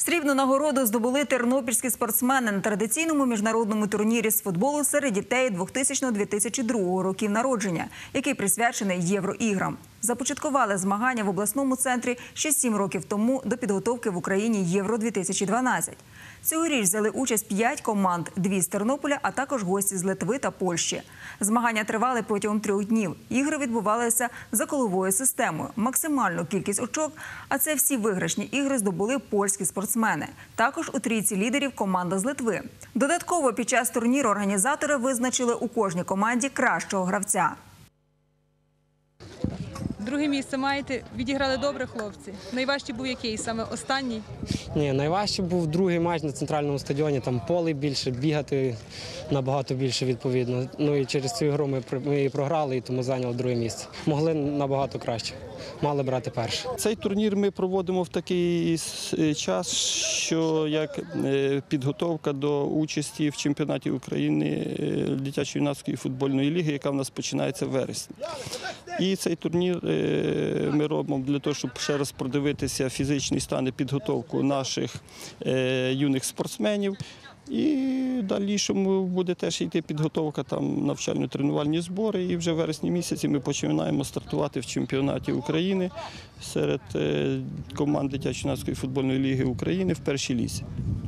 Срібну нагороду здобули тернопільські спортсмени на традиційному міжнародному турнірі з футболу серед дітей 2000-2002 років народження, який присвячений Євроіграм. Започаткували змагання в обласному центрі ще 7 років тому до підготовки в Україні Євро-2012. Цьогоріч взяли участь 5 команд, 2 з Тернополя, а також гості з Литви та Польщі. Змагання тривали протягом 3 днів. Ігри відбувалися за коловою системою. Максимальну кількість очок, а це всі виграшні ігри, здобули польські спортсмени. Також у трійці лідерів команда з Литви. Додатково під час турніру організатори визначили у кожній команді кращого гравця. Друге місце маєте, відіграли добре, хлопці. Найважчий був який, саме останній? Ні, найважчий був другий матч на центральному стадіоні, там поле більше, бігати набагато більше відповідно. Ну і через цю ігру ми її програли, і тому зайняли друге місце. Могли набагато краще, мали брати перше. Цей турнір ми проводимо в такий час, що як підготовка до участі в чемпіонаті України дитячо-юнацької футбольної ліги, яка в нас починається в вересні. І цей турнір ми робимо для того, щоб ще раз продивитися фізичний стан і підготовку наших юних спортсменів. І в дальнішому буде теж йти підготовка, там навчально-тренувальні збори. І вже в вересні місяці ми починаємо стартувати в чемпіонаті України серед команд дитячо-юнацької футбольної ліги України в першій лізі.